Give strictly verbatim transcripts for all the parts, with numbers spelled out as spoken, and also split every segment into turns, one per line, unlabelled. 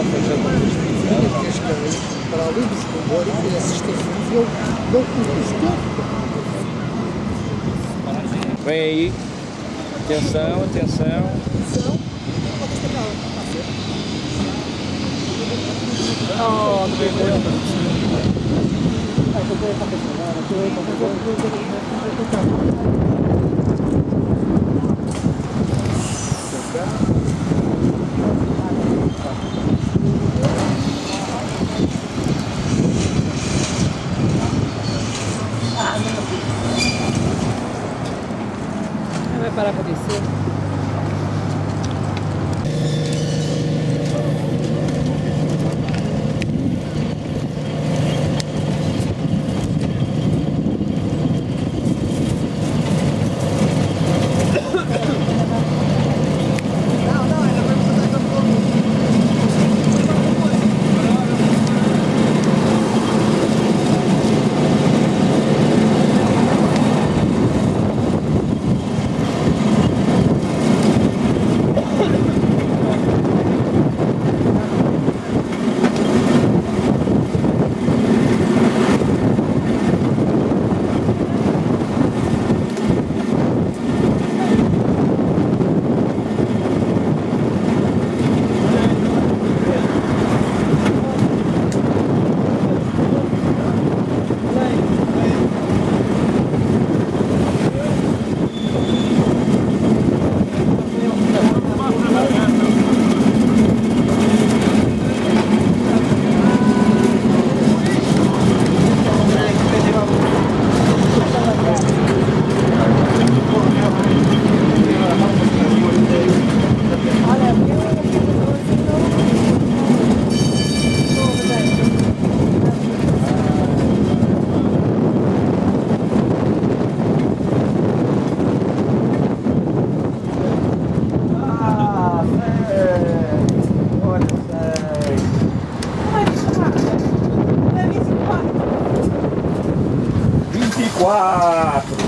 Cascais, para além dos comboios e essas estações, ele dão tudo.
Vem aí. Atenção, atenção.
Oh,
vai parar para descer.
Quatro.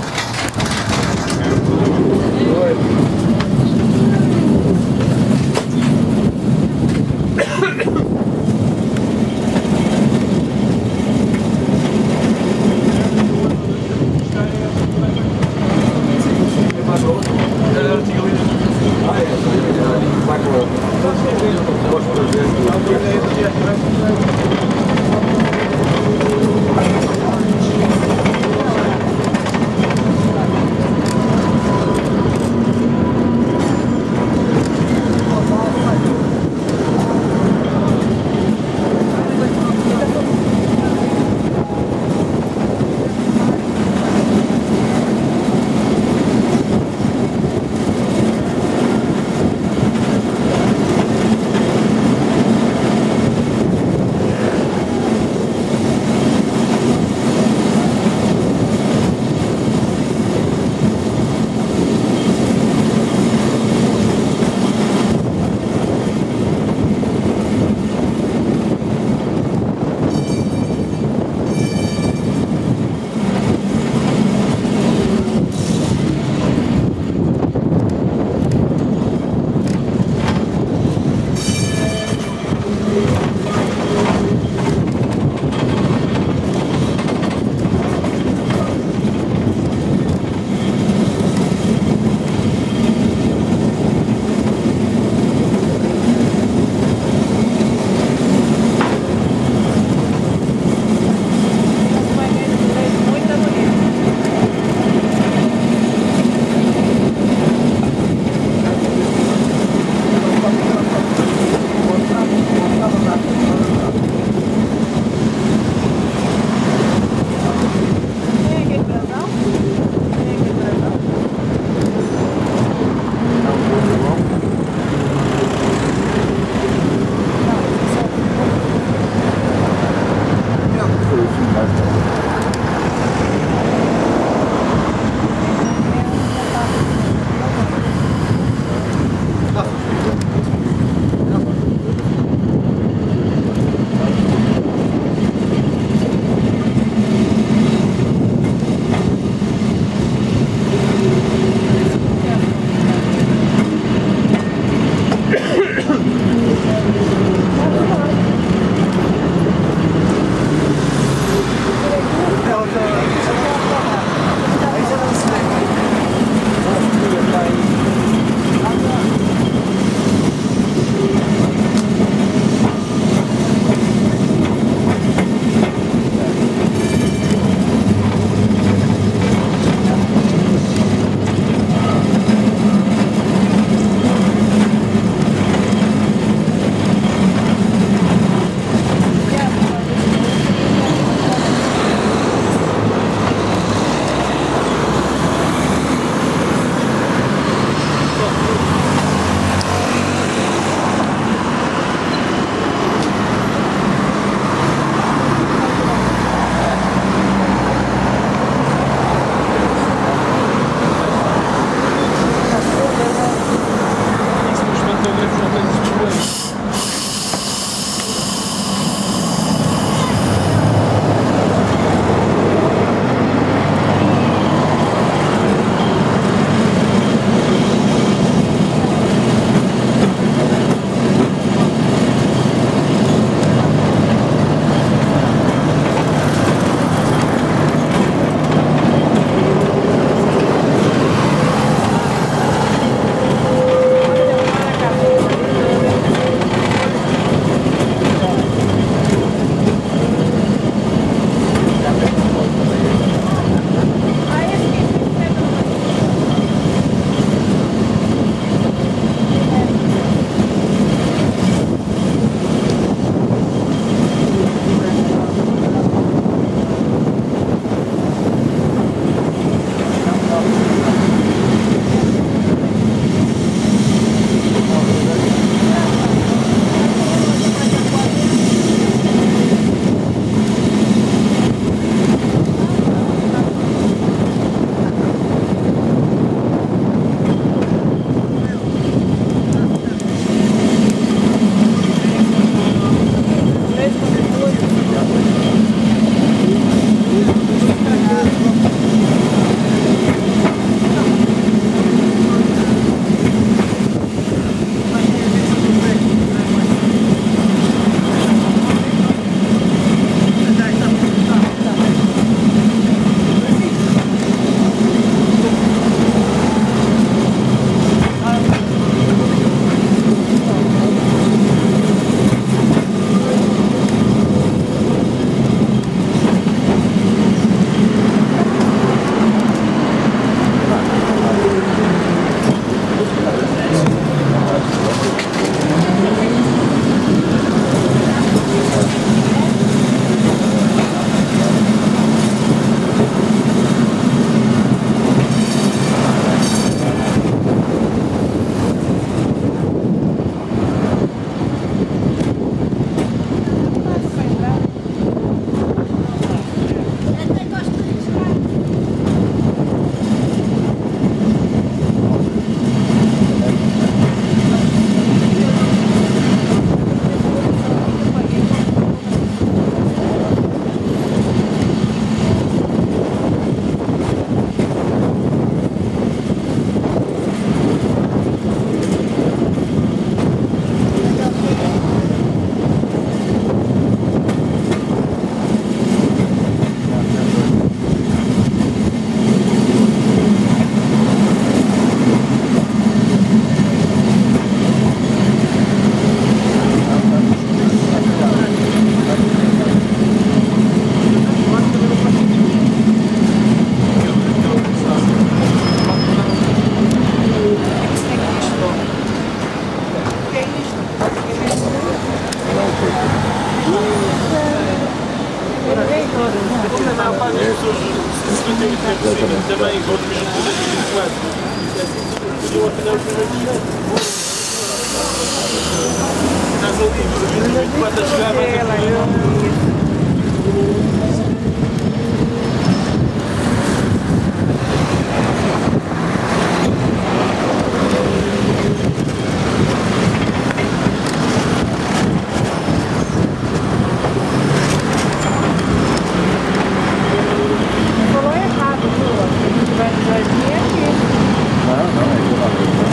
também, outros mesmo dois mil e vinte e quatro. Podiam afinar os primeiros estás ali, dois mil e vinte e quatro a chegar, mas
falou errado, viu? Vai no jardim aqui.
Não, não, é igual.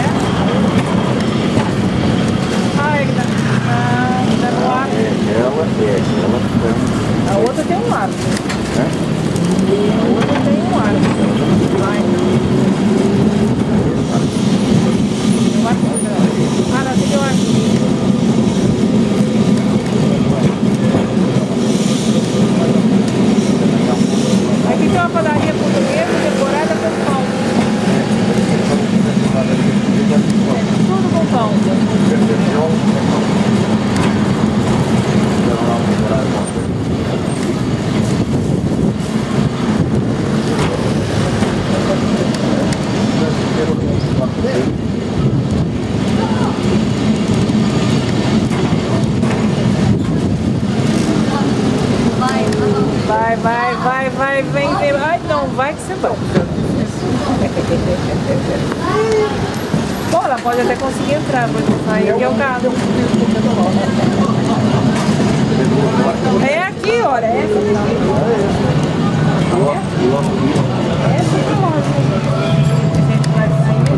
Ah, ele tá. Ah, tá no ar.
É, ela é, ela tem.
A outra tem um ar.
Né?
A outra tem um ar. Vai. O ar não. Ah, não, tem o ar. Aqui tem uma padaria portuguesa decorada com pão. Tudo com pão. Vai, vai, vai, vai, vem, vem. Ai, não, vai que você vai. Bom, ela pode até conseguir entrar, vou te sair. Aqui é o carro. É aqui, olha. É essa daqui. É essa que loja. A gente vai sair.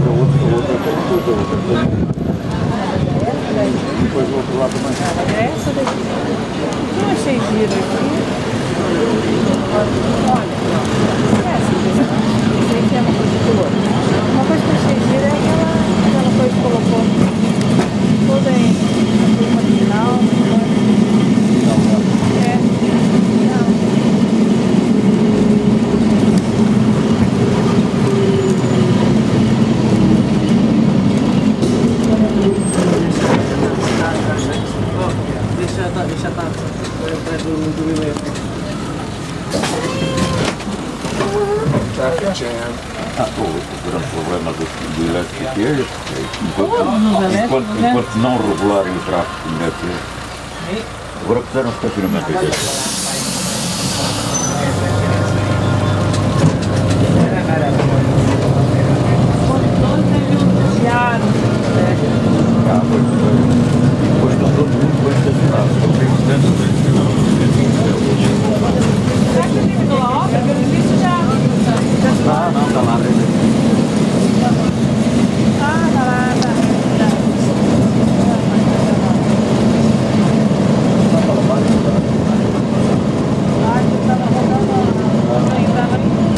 Depois do outro lado também.
É essa daqui. Eu achei giro aqui. Olha, essa aqui é uma coisa de outra. Uma coisa que eu achei gira é aquela, aquela coisa que colocou toda em uma final. É. Não.
Deixa estar, deixa estar atrás do do
Ah, o grande problema do, do elétrico é este. Enquanto, enquanto, enquanto não regularem o tráfego como deve ser. Agora puseram estacionamento aqui. Ah, pois, depois estão todos muito bem estacionados. Não tem tanto bem estacionados.
Será que terminou a obra? Pelo visto já.
Ah, não, está lá dentro.
Ah, tá lá, tá. Ah, que tava rodando. Ainda não.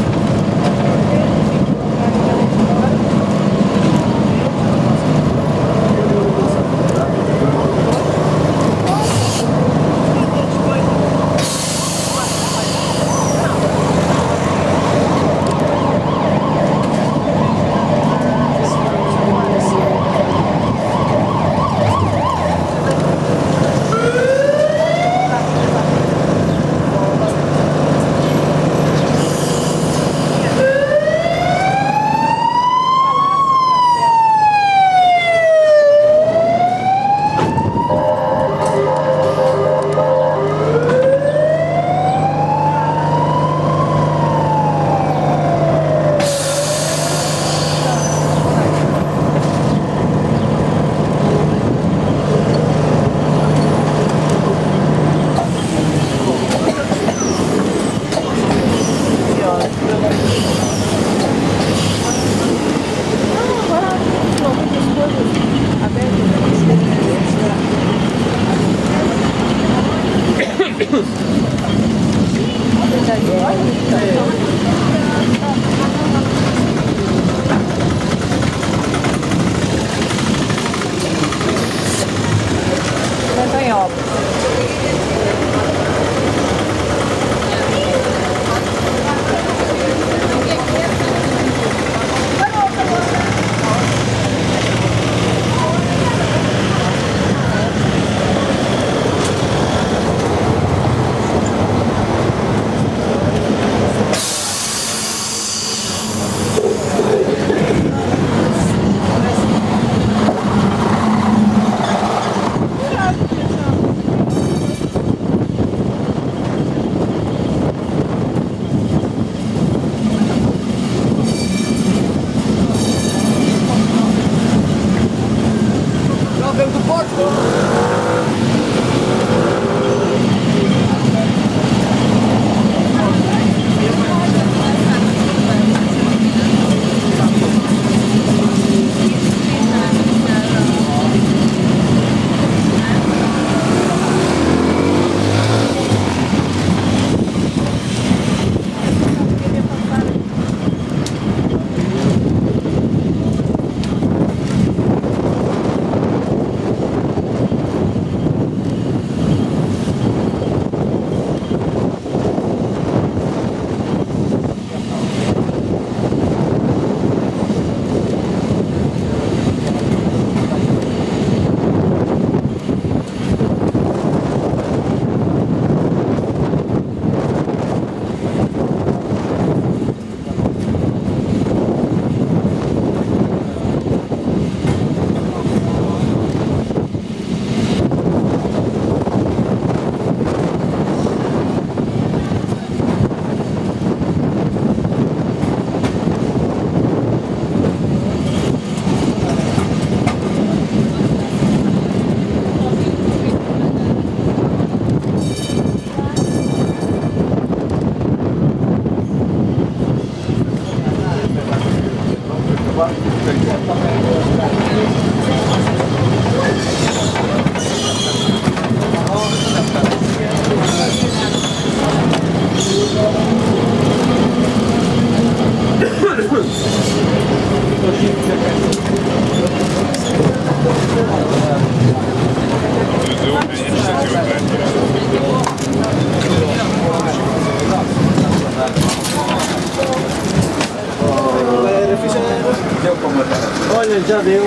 Exatamente, já deu.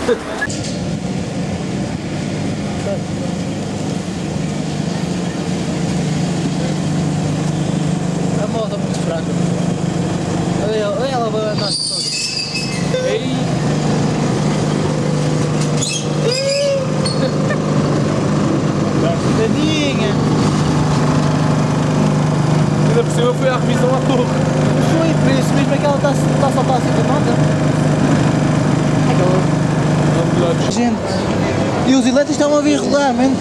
A moda muito fraca. Olha, olha ela vai andar toda.
Ei!
Tadinha!
Ainda por cima fui à revisão à torre.
Foi por isso mesmo é que ela está tá a saltar assim de nota. Gente, e os elétricos estavam a vir regularmente.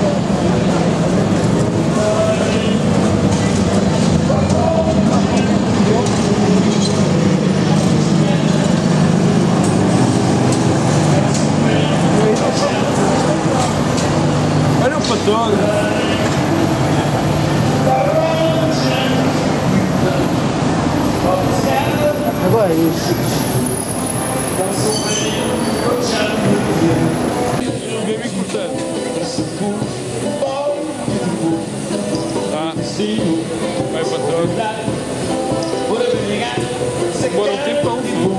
Olha o patrão.
Agora é isso.
Mesmo importante. Tá. Vai patrão. Bora um tempão.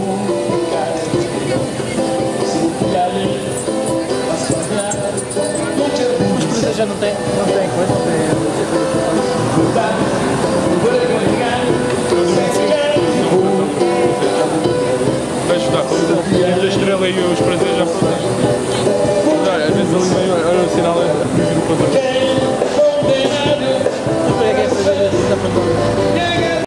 Mas já não tem, não tem coisa, não tem.
Deixa estar. A estrela e os prazeres já foram. Olha, às vezes ali meio, olha o sinal é vir o patrão.
Não foi a que é cerveja da